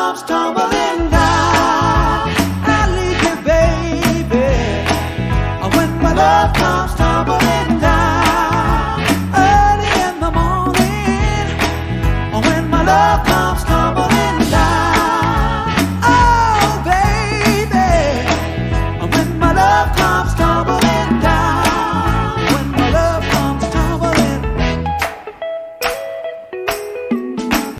comes tumbling down. I leave you, baby, when my love comes tumbling down. Early in the morning, when my love comes